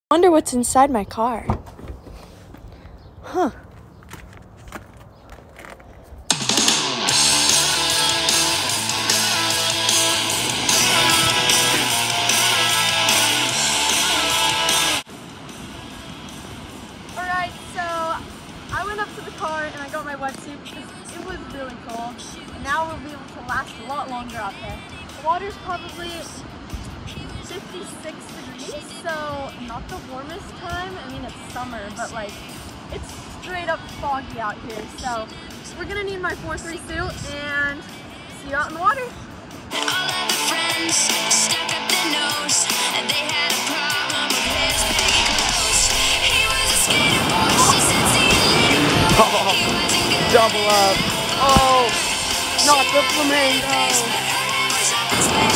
Wonder what's inside my car. Huh. Alright, so I went up to the car and I got my wetsuit because it was really cold. And now we'll be able to last a lot longer out there. The water's probably 56 degrees, so not the warmest time. I mean, it's summer, but like, it's straight up foggy out here. So we're gonna need my 4-3 suit and see you out in the water. All of the friends stuck up their nose, and they had a problem with his baggy clothes. He was a skater boy, she said, see you later, boy. He wasn't good. Double up. Oh, not the flamingo. But her was up his face.